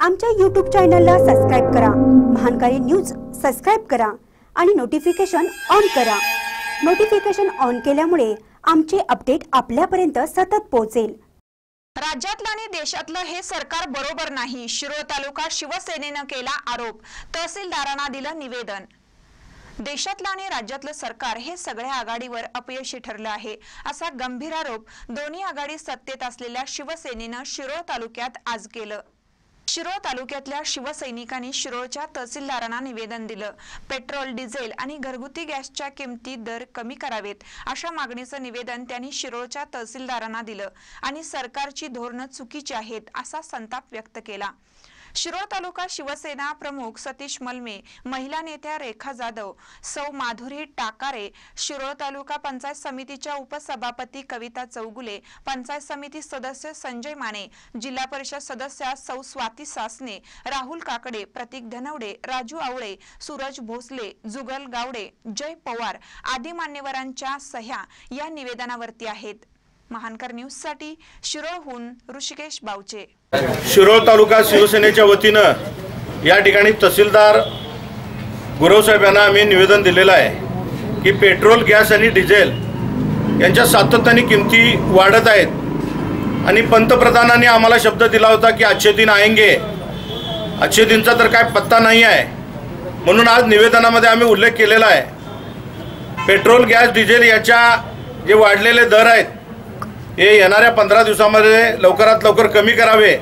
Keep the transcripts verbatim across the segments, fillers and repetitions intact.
आमच्या यूट्यूब चॅनलला सबस्क्राइब करा, महानकारी न्यूज सबस्क्राइब करा आणि नोटिफिकेशन ऑन करा। नोटिफिकेशन ऑन केल्यामुळे आमचे अपडेट आपल्यापर्यंत सतत पोहोचेल। राज्यातलं आणि देशातलं हे सरकार बरोबर नाही, शिरोळ तालुका शिवसेनेनं केला आरोप, तहसीलदारांना दिलं निवेदन। देशातलं आणि राज्यातलं सरकार हे सगळ्या आघाडीवर अपयशी ठरलं आहे, असा गंभीर आरोप दोन्ही आघाडी सत्तेत असलेल्या शिवसेनेनं शिरोळ तालुक्यात आज केलं। शिरोळ तालुक्यातल्या शिवसैनिकांनी शिरोळच्या तहसीलदारांना निवेदन दिलं। पेट्रोल, डिझेल आणि घरगुती गॅसच्या किमती दर कमी करावेत अशा मागणीचं निवेदन त्यांनी शिरोळच्या तहसीलदारांना दिलं आणि सरकारची धोरणं चुकीची आहेत असा संताप व्यक्त केला। शिरोळ तालुका शिवसेना प्रमुख सतीश मलमे, महिला नेत्या रेखा जाधव, सौ माधुरी टाकारे, शिरोळ तालुका पंचायत समितीच्या उपसभापती कविता चौगुले, पंचायत समिती सदस्य संजय माने, जिल्हा परिषद सदस्य सौ स्वाती सासने, राहुल काकडे, प्रतीक धनवडे, राजू आवळे, सूरज भोसले, जुगल गावडे, जय पवार आदी मान्यवरांच्या सह्या या निवेदनावरती आहेत। महानकर न्यूज साठी शिरोळहून ऋषिकेश बावचे। शिरोळ तालुका शिवसेनेच्या वतीनं या ठिकाणी तहसीलदार गुरव साहेबांना आम्ही निवेदन दिलेलं आहे की पेट्रोल, गॅस आणि डिझेल यांच्या सातत्याने किमती वाढत आहेत आणि पंतप्रधानांनी आम्हाला शब्द दिला होता की अच्छे दिन आएंगे, अच्छे दिनचा तर काय पत्ता नाही आहे, म्हणून आज निवेदनामध्ये आम्ही उल्लेख केलेला आहे। पेट्रोल, गॅस, डिझेल याच्या जे वाढलेले दर आहेत हे येणाऱ्या पंधरा दिवसांमध्ये लवकरात लवकर कमी करावे,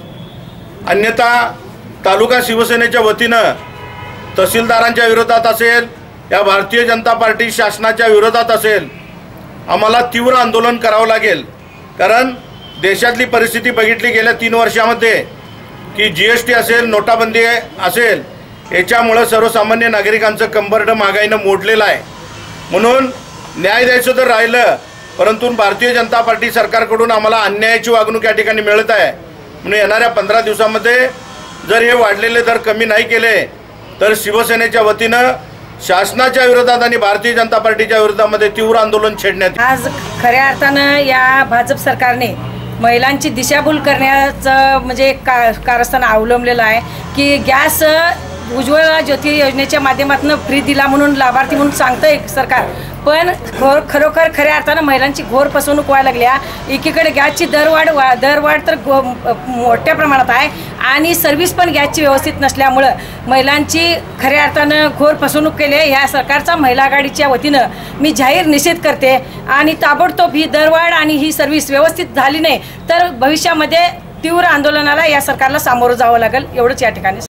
अन्यथा तालुका शिवसेनेच्या वतीनं तहसीलदारांच्या विरोधात असेल या भारतीय जनता पार्टी शासनाच्या विरोधात असेल आम्हाला तीव्र आंदोलन करावं लागेल। कारण देशातली परिस्थिती बघितली गेल्या तीन वर्षामध्ये की जी एस टी असेल, नोटाबंदी असेल, याच्यामुळं सर्वसामान्य नागरिकांचं कंबरडं महागाईनं मोडलेलं आहे। म्हणून न्याय द्यायचं तर राहिलं, परंतु भारतीय जनता पार्टी सरकारकडून आम्हाला अन्यायाची वागणूक या ठिकाणी मिळत आहे। म्हणून येणाऱ्या पंधरा दिवसांमध्ये जर हे वाढलेले दर कमी नाही केले तर शिवसेनेच्या वतीनं शासनाच्या विरोधात आणि भारतीय जनता पार्टीच्या विरोधामध्ये तीव्र आंदोलन छेडण्यात। आज खऱ्या अर्थानं या भाजप सरकारने महिलांची दिशाभूल करण्याचं म्हणजे का कारस्थान अवलंबलेलं आहे की गॅस उज्ज्वला ज्योती योजनेच्या माध्यमातून फ्री दिला म्हणून लाभार्थी म्हणून सांगतंय सरकार, पण घोर खरोखर खऱ्या अर्थानं महिलांची घोर फसवणूक व्हायला लागल्या। एकीकडे गॅसची दरवाढ वा दरवाढ तर मोठ्या प्रमाणात आहे आणि सर्व्हिस पण गॅसची व्यवस्थित नसल्यामुळं महिलांची खऱ्या अर्थानं घोर फसवणूक केली आहे। ह्या सरकारचा महिला आघाडीच्या वतीनं मी जाहीर निषेध करते आणि ताबडतोब ही दरवाढ आणि ही सर्व्हिस व्यवस्थित झाली नाही तर भविष्यामध्ये तीव्र आंदोलनाला या सरकारला सामोरं जावं लागेल, एवढंच या ठिकाणी